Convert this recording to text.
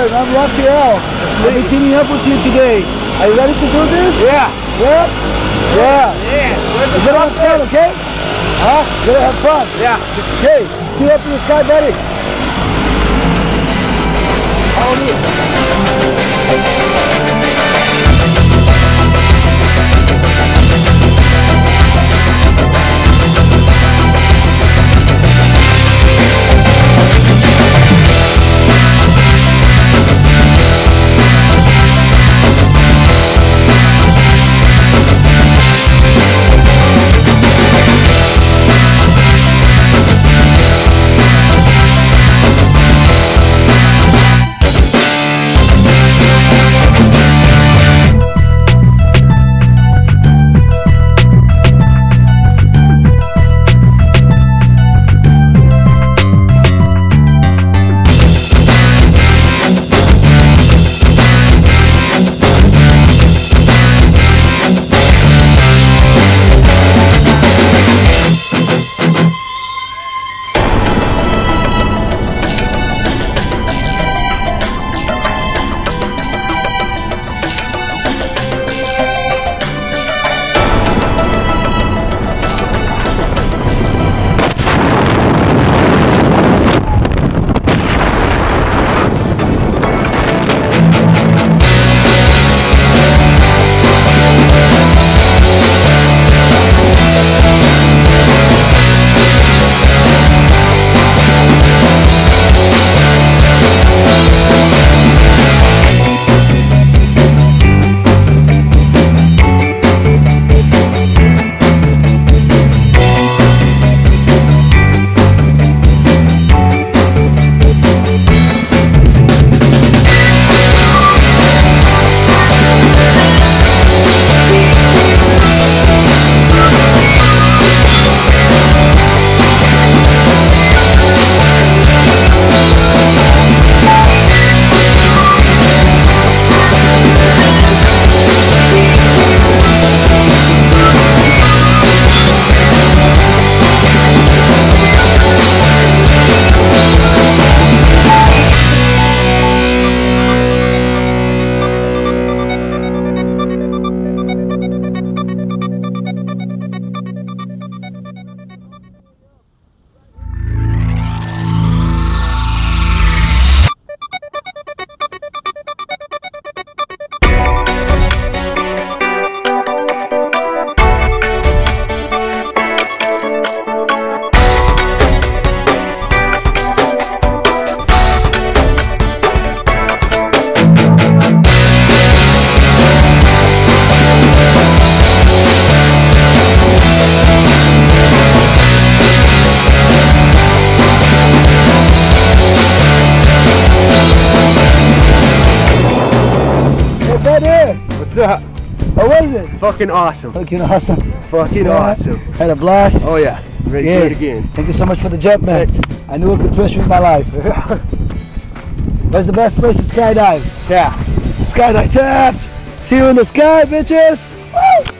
Aaron, I'm Raphael. I'll be teaming up with you today. Are you ready to do this? Yeah. Yep. Yeah. You're gonna have fun, okay? Huh? You're gonna have fun. Yeah. Okay. See you up in the sky, buddy. Follow me. What's up? How was it? Fucking awesome. Fucking awesome. Fucking awesome. Had a blast. Oh yeah. Ready to do it again. Thank you so much for the jump, man. I knew I could trust you with my life. Where's the best place to skydive? Yeah. Skydive Taft. See you in the sky, bitches. Woo!